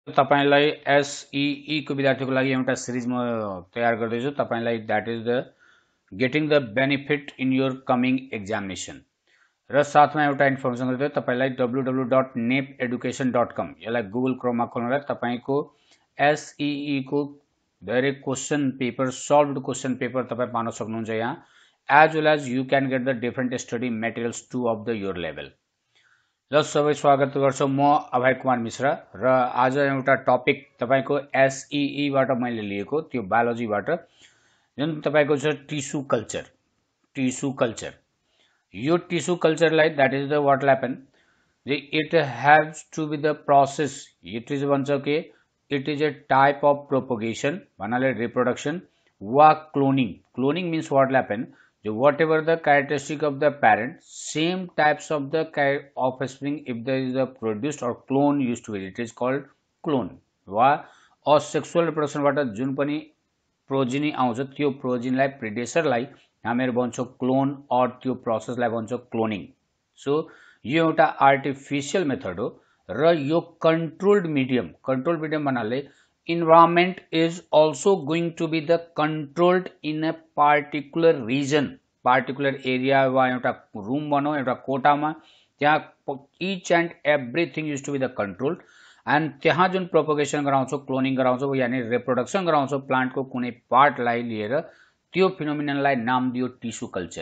तपाईलाई एसईई को विद्यार्थीको लागि एउटा सिरिज म तयार गर्दैछु तपाईलाई that is the getting the benefit in your coming examination र साथमा एउटा इन्फर्मेसन गर्दै तपाईलाई www.nepeducation.com यसलाई गुगल क्रोममा खोल्नुहोला तपाईको एसईई को धेरै question paper solved question paper तपाई पाउन सक्नुहुन्छ यहाँ as well as you can get the different study materials to of the your level ल सबै स्वागत गर्छु म अभय कुमार मिश्रा र आज एउटा टपिक तपाईको एसईई बाट मैले लिएको त्यो बायोलोजीबाट जुन तपाईको छ टिस्यु कल्चर यो टिस्यु कल्चरलाई that is the what happen it haves to be the process it is भन्छ के it is a type of propagation भन्नाले रिप्रोडक्सन वा cloning means what happen whatever the characteristic of the parent, same types of the offspring if there is a produced or clone used to be, it is called clone. वा asexual reproduction बाट जुन पनि progeny आउँछ त्यो प्रोजिनीलाई प्रेडेसरलाई हामीहरु भन्छौं clone और त्यो प्रोसेसलाई भन्छौं cloning. So यो एउटा आर्टिफिशियल मेथड हो र यो कन्ट्रोल्ड मिडियम भन्नाले environment is also going to be the controlled in a particular region, particular area वा एउटा रूम भनौं एउटा कोठामा त्यहाँ each and everything used to be the controlled and त्यहाँ जुन प्रोपगेसन गराउँछौ क्लोनिङ गराउँछौ यानी रिप्रोडक्सन गराउँछौ प्लान्ट को कुनै पार्टलाई लिएर त्यो फिनोमिननलाई नाम दियो tissue culture.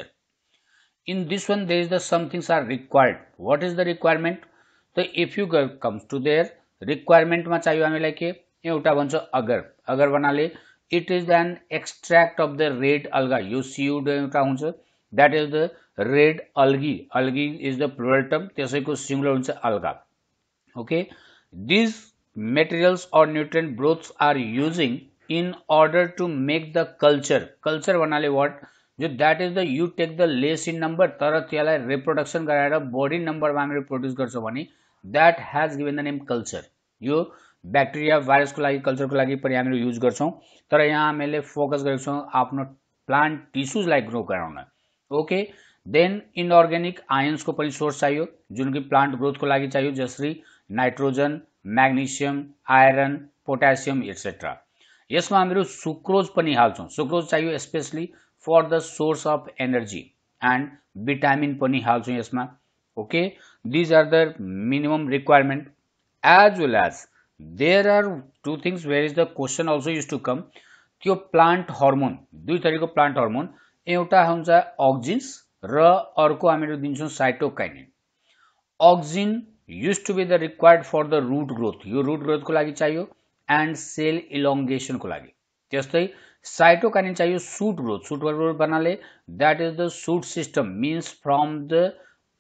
In this one there is the some things are required. What is the requirement? So if you comes to there requirement मा चाहियो हामीलाई के एउटा भन्छ अगर भन्नाले it is an extract of the red alga यो seed एउटा हुन्छ that is the red algae is the plural term त्यसैको सिंगुलर हुन्छ अल्गा. ओके दिस मटेरियल्स और nutrient broths are using in order to make the culture भन्नाले what जो that is the you take the less in number तर त्यसलाई reproduction गराएर बढी नम्बरमा हामीले प्रोड्युस गर्छौं भने that has given the name culture. यो बैक्टेरिया भाइरस को लागि कल्चर को लागि पनि हामीले युज गर्छौं तर यहाँ हामीले फोकस गरेको छौं आफ्नो प्लान्ट टिस्युज लाई ग्रो गराउन. ओके देन इनअर्गेनिक आयन्स को पनि सोर्स चाहियो जुन कि प्लान्ट ग्रोथ को लागि चाहियो जसरी nitrogen magnesium iron potassium etcetera. यसमा हामीहरु सुक्रोज पनि हाल्छौं सुक्रोज चाहियो specially for the source of energy and vitamin पनि हाल्छौं यसमा. Okay this are the minimum requirement as well as there are two things where is the question also used to come त्यो plant hormone दुई थरीको plant hormone एउटा हुन्छ auxins र अर्को हामीहरु दिन्छौं cytokinin. Auxin used to be the required for the root growth यो रूट ग्रोथ को लागि चाहियो एन्ड सेल इलोंगेशन को लागि. त्यस्तै साइटोकाइनिन चाहियो शूट ग्रोथ भन्नाले that is the shoot system means from the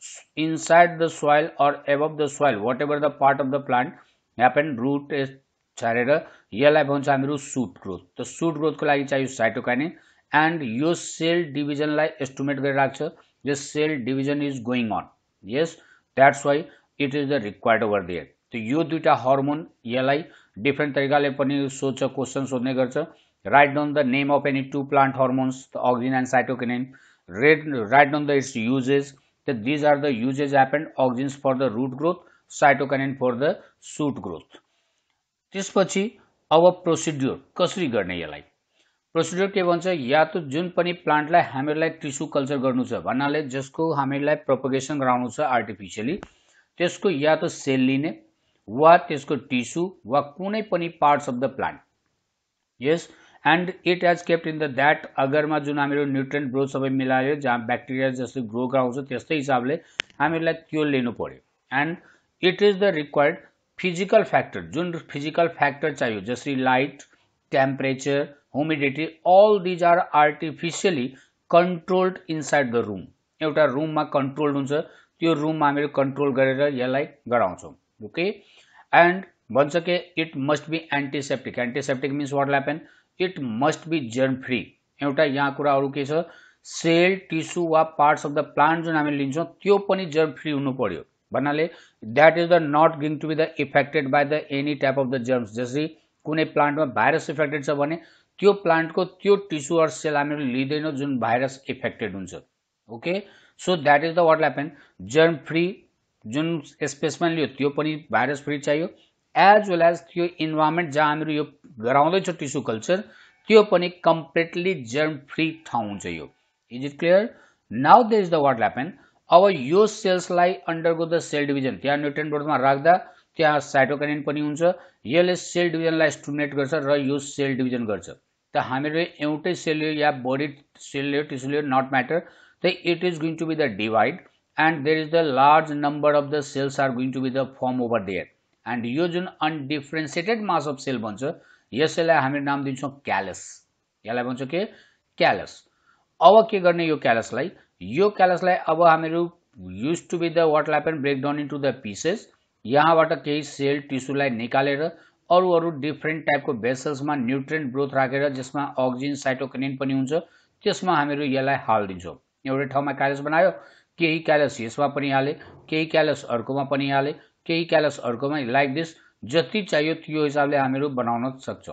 inside the soil or above the soil whatever the part of the plant happen root is छारेर यसलाई भन्छ हामीहरु शूट ग्रोथ. त शूट ग्रोथ को लागि चाहियो साइटोकाइनिन एन्ड यो सेल डिभिजन लाई एस्टिमेट गरेर राख्छ यो cell division is going on. Yes that's why it is the required over there. त यो दुईटा हार्मोन यसलाई डिफरेंट तरिकाले पनि सोध्छ क्वेशन सोध्ने गर्छ. Write down the name of any two plant hormones auxin and cytokinin write down the its uses. These are the uses happened auxins for the root growth cytokinin for the shoot growth. त्यसपछि अब procedure कसरी गर्ने यसलाई procedure के भन्छ या त जुन पनि प्लान्टलाई हामीलाई टिस्यु कल्चर गर्नु छ भन्नाले जसको हामीलाई प्रोपगेसन गराउनु छ आर्टिफिशियली त्यसको या त सेल लिने वा त्यसको टिस्यु वा कुनै पनि parts of the plant. Yes and it has kept in the that अगरमा जुन हामीहरु न्यूट्रिएंट ब्रोथ सबै मिलायो जहाँ बैक्टेरिया जस्तै ग्रो गराउँछ त्यस्तै हिसाबले हामीलाई त्यो लिनु पर्यो. And it is the required physical factor जुन फिजिकल फ्याक्टर चाहियो जसरी light temperature humidity all these are artificially controlled inside the room. एउटा रूममा कंट्रोल्ड हुन्छ त्यो रूममा हामीहरु कंट्रोल गरेर यसलाई गराउँछौं. ओके एन्ड भन्छ के it must be antiseptic means what happen it must be germ free. एउटा यहाँ कुरा अरु के छ सेल टिस्यु वा पार्ट्स अफ द प्लान्ट जुन हामीले लिन्छौं त्यो पनि जर्म फ्री हुनु पर्यो भन्नाले that is the not going to be the affected by the any type of the germs. जसरी कुनै प्लान्टमा भाइरस इफेक्टेड छ भने त्यो प्लान्टको त्यो टिस्यु और सेल हामीले लिदैनौं जुन भाइरस इफेक्टेड हुन्छ. Okay so that is the what happen germ free जुन स्पेसमा लियो त्यो पनि भाइरस फ्री चाहियो एज वेल एज त्यो इन्भाइरोमेन्ट जहाँ हामीहरू यो गराउँदैछौँ टिस्यु कल्चर त्यो पनि कम्प्लिटली जर्म फ्री ठाउँ हुन्छ यो। Is it clear? Now there is the what happen, अब यो सेल्सलाई अन्डरगो द सेल डिभिजन, त्यहाँ न्युट्रिएन्ट बोर्डमा राख्दा त्यहाँ साइटोकाइनिन पनि हुन्छ, यसले सेल डिभिजनलाई स्टिमुलेट गर्छ र यो सेल डिभिजन गर्छ। त हामीहरू एउटै सेल या body cell tissue not matter, त it is going to be the divide and there is the large number of the cells are going to be the form over there and यो जुन undifferentiated mass of cell बन्छ यसैलाई हामी नाम दिन्छौं क्यालस। यसलाई भन्छ के? क्यालस। अब के गर्ने यो क्यालसलाई? यो क्यालसलाई अब हामीहरू used to be the what will happen break down into the pieces, यहाँबाट केही सेल टिस्युलाई निकालेर अरु डिफरेन्ट टाइपको भेसल्समा न्युट्रिएन्ट ब्रोथ राखेर जसमा अक्सिजन साइटोकिनिन पनि हुन्छ त्यसमा हामीहरू यसलाई हाल्दिन्छौं। एउटै ठाउँमा क्यालस बनायो, केही क्यालस यसमा पनि हाले, केही क्यालस अर्कोमा पनि हाले, केही क्यालस अर्कोमा, लाइक दिस जति चाहियो त्यो हिसाबले हामीहरू बनाउन सक्छौं।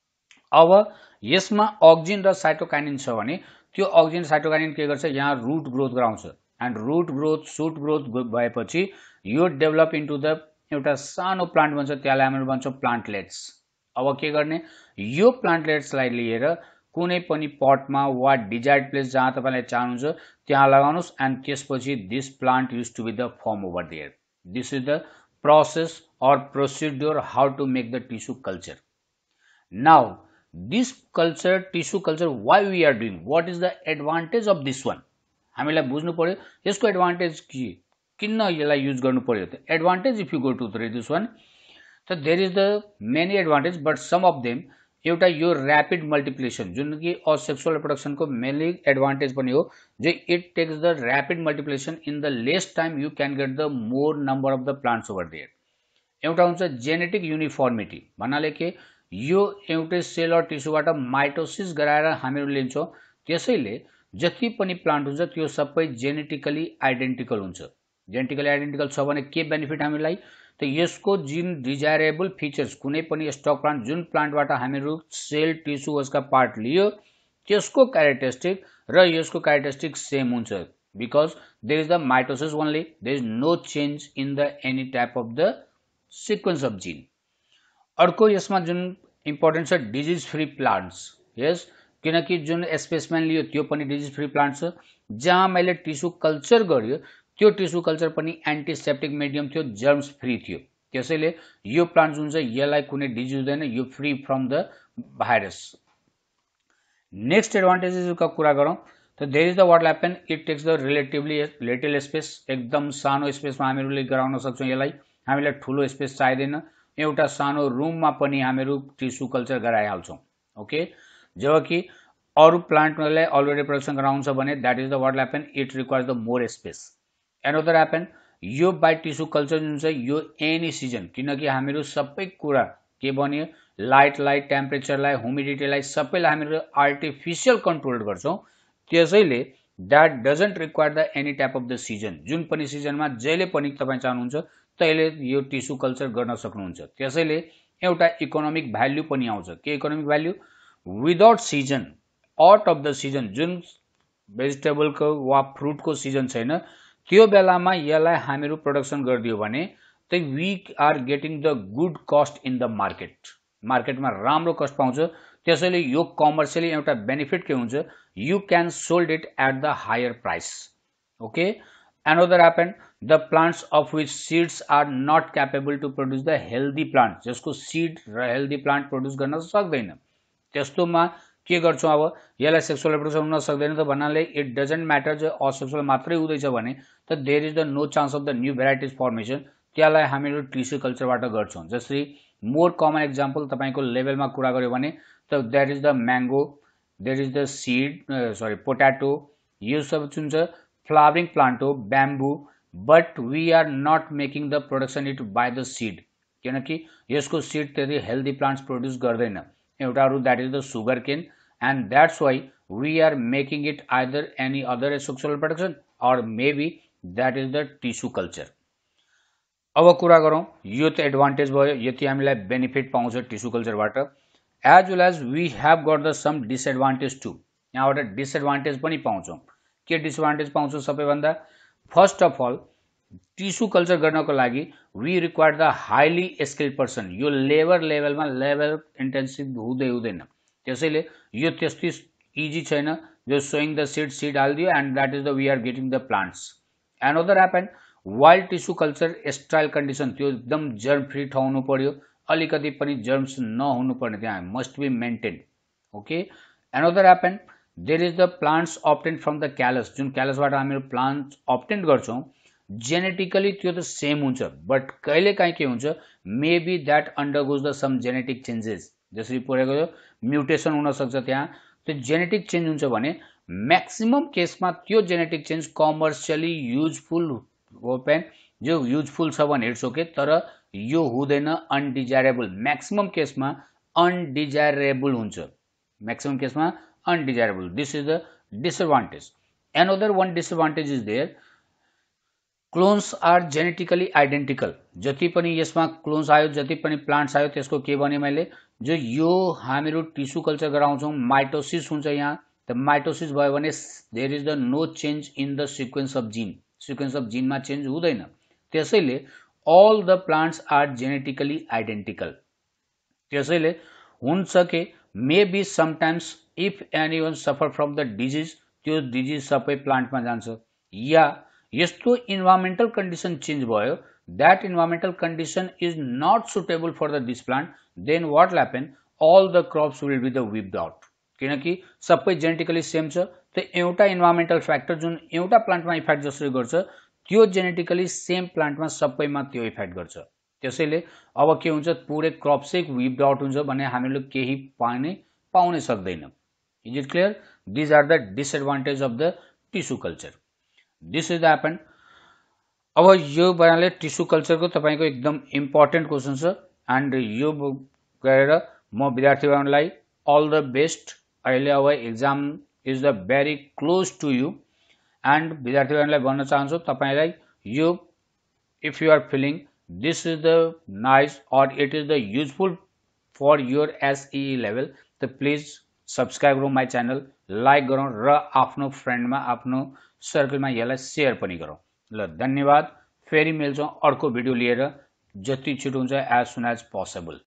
अब यसमा अक्सिजन र साइटोकाइनिन छ भने त्यो अक्सिजन साइटोकाइनिन के गर्छ? यहाँ रूट ग्रोथ गराउँछ and root growth shoot growth भएपछि यो डेभलप इन्टु द एउटा सानो प्लान्ट बन्छ, त्यसलाई हामी भन्छौं प्लान्टलेट्स। अब के गर्ने? यो प्लान्टलेट्सलाई लिएर कुनै पनि पटमा वा डिजायर्ड प्लेस जहाँ तपाईले चाहनुहुन्छ त्यहाँ लगाउनुस् एन्ड त्यसपछि this plant use to be the firm over there. This is the process or procedure how to make the tissue culture. Now this culture, tissue culture, why we are doing, what is the advantage of this one? हामीलाई बुझ्नु पर्यो यसको advantage के, किन यसलाई use गर्नु पर्यो त? Advantage if you go to this one, त there is the many advantage but some of them, एउटा यो र्यापिड मल्टिप्लिकेसन जुन कि असेक्सुअल रिप्रोडक्सन को मेनली एडभान्टेज पनि हो, जो it takes the rapid multiplication in the less time you can get the more number of the plants over there. एउटा हुन्छ जेनेटिक युनिफर्मिटी, भन्नाले के यो एउटै सेल र टिस्युबाट माइटोसिस गराएर हामीहरू लिन्छौं, त्यसैले जति पनि प्लान्ट हुन्छ त्यो सबै जेनेटिकली आइडेन्टिकल हुन्छ। जेनेटिकली आइडेन्टिकल छ भने के बेनिफिट हामीलाई? त यसको जुन डिजायरेबल फिचर्स, कुनै पनि स्टक प्लान्ट जुन प्लान्टबाट हामीहरू सेल टिस्यु उसका पार्ट लियो त्यसको क्यारेक्टरिस्टिक र यसको क्यारेक्टरिस्टिक सेम हुन्छ, because there is the mitosis only, there is no change in the any type of the sequence of gene. अर्को यसमा जुन इम्पोर्टेन्ट छ डिजिज फ्री प्लान्ट्स, यस, किनकि जुन स्पेसमेन लियो त्यो पनि डिजिज फ्री प्लान्ट छ। जहाँ मैले टिस्यु कल्चर गर्यो त्यो टिस्यु कल्चर पनि एन्टिसेप्टिक मिडियम थियो, जर्म्स फ्री थियो, त्यसैले यो प्लान्ट जुन छ यसलाई कुनै डिजिज हुँदैन, यो free from the virus. Next एडभान्टेजेसको कुरा गरौँ त there is the what happen, it takes the relatively little space, एकदम सानो स्पेसमा हामीहरूले गराउन सक्छौं यसलाई, हामीलाई ठुलो स्पेस चाहिदैन, एउटा सानो रुममा पनि हामीहरू टिस्यु कल्चर गराइहाल्छौं। ओके, जबकि अरु प्लान्टलाई अलरेडी प्रोडक्सन गराउँछ भने that is the what happen, it requires the more space. Another happen, यो बाइ टिस्यु कल्चर जुन छ यो एनी सिजन, किनकि हामीहरू सबै कुरा के बन्यो, लाइटलाई, टेम्परेचरलाई, ह्युमिडिटीलाई सबैलाई हामीहरू आर्टिफिशियल कन्ट्रोल गर्छौं, त्यसैले that doesn't require the any type of the season. जुन पनि सिजनमा जहिले पनि तपाई चाहनुहुन्छ तैले यो टिस्यु कल्चर गर्न सक्नुहुन्छ, त्यसैले एउटा इकोनोमिक भ्याल्यु पनि आउँछ। के economic value? Without season, out of the season, जुन भेजिटेबलको वा फ्रुटको सिजन छैन त्यो बेलामा यसलाई हामीहरू प्रोडक्सन गरिदियो भने त we are getting the good cost in the market, मार्केटमा राम्रो कस्ट पाउँछ, त्यसैले यो कमर्सियली एउटा बेनिफिट के हुन्छ, you can sold it at the higher price. Okay, another happen, the plants of which seeds are not capable to produce the healthy plant, जसको seed र हेल्दी प्लान्ट प्रोड्युस गर्न सक्दैन, त्यस्तोमा के गर्छौं? अब यसलाई सेक्सुअल रिप्रोडक्सन हुन सक्दैन त भन्नाले इट डजन्ट म्याटर जो असेक्सुअल मात्रै हुँदैछ भने त there is the no chance of the new varieties formation, त्यसलाई हामीहरू टिस्यु कल्चरबाट गर्छौं। जसरी मोर कमन एक्जाम्पल तपाईको लेभलमा कुरा गर्यो भने त there is the mango, there is the seed potato, यो सब जुन छ फ्लावरिङ प्लान्ट हो, bamboo, but we are not making the production it by the seed, किनकि यसको सीड त्यति हेल्दी प्लान्ट्स प्रोड्युस गर्दैन। एउटा अरु that is the sugar cane and that's why we are making it either any other sexual production or maybe that is the tissue culture. अब कुरा गरौँ, यो त एडभान्टेज भयो, यति हामीलाई बेनिफिट पाउँछ टिस्यु कल्चरबाट। As well as we have got the some disadvantage too, यहाँबाट डिसएडभान्टेज पनि पाउँछौं। के डिसएडभान्टेज पाउँछौं? सबैभन्दा first of all tissue culture गर्नको लागि we require the highly skilled person. यो लेबर लेभलमा लेबर इन्टेन्सिभ हुँदैन, त्यसैले यो त्यति इजी छैन जो सोइङ द सीड हालिदियो and that is the we are getting the plants. Another happen wild tissue culture style condition, त्यो एकदम जर्म फ्री ठाउँ हुनु पर्यो, अलिकति पनि जर्म्स नहुनु पर्ने, त्यहाँ must be maintain. Okay, another happen there is the plants obtain from the callus, जुन क्यालसबाट हामीहरू प्लान्ट्स अब्टेन गर्छौँ जेनेटिकली त्यो त सेम हुन्छ, बट कहिलेकाहीँ के हुन्छ maybe that undergoes the some genetic changes, जसरी पढेको म्युटेसन हुनसक्छ, त्यहाँ त्यो जेनेटिक चेन्ज हुन्छ भने म्याक्सिमम केसमा त्यो genetic change commercially useful open जो युजफुल छ भने इट्स ओके, तर यो हुँदैन अनडिजायरेबल, म्याक्सिमम केसमा अनडिजायरेबल हुन्छ, म्याक्सिमम केसमा undesirable. This is the disadvantage. Another one disadvantage is there, clones are genetically identical. जति पनि यसमा क्लोन्स आयो, जति पनि प्लान्ट्स आयो, त्यसको के भने मैले जो यो हामीहरू टिस्यु कल्चर गराउँछौँ माइटोसिस हुन्छ यहाँ, त माइटोसिस भयो भने there is the no change in the sequence of gene, sequence of जिनमा चेन्ज हुँदैन, त्यसैले all the plants are genetically identical. त्यसैले हुन्छ के maybe sometimes if anyone suffer from the disease, त्यो डिजिज सबै प्लान्टमा जान्छ, या यस्तो इन्भाइरोमेन्टल कन्डिसन चेन्ज भयो that environmental condition is not suitable for the this plant, then what will happen all the crops will be the whipped out, किनकि सबै genetically same छ। त्यो एउटा इन्भाइरोमेन्टल फ्याक्टर जुन एउटा प्लान्टमा इफेक्ट जसरी गर्छ त्यो जेनेटिकली सेम प्लान्टमा सबैमा त्यो इफेक्ट गर्छ, त्यसैले अब के हुन्छ पुरै क्रप्सै विप्ड आउट हुन्छ भने हामीले केही पाउनै सक्दैन। Is it clear? These are the disadvantage of the tissue culture. This is the happen. अब यो भइहाल्यो टिस्यु कल्चरको तपाईँको एकदम इम्पोर्टेन्ट क्वेसन छ, एन्ड यो गरेर म विद्यार्थीहरूलाई अल द बेस्ट। अहिले अब exam is the very close to you, and विद्यार्थीहरूलाई भन्न चाहन्छु तपाईँलाई यो if you are feeling this is the nice or it is the useful for your SE level, त प्लिज सब्सक्राइब गरौँ माई च्यानल, लाइक गरौँ र आफ्नो फ्रेन्डमा आफ्नो सर्कलमा यसलाई सेयर पनि गरौँ। ल धन्यवाद, फेरि मिल्छौँ अर्को भिडियो लिएर जति छिटो हुन्छ एज सुन एज पोसिबल।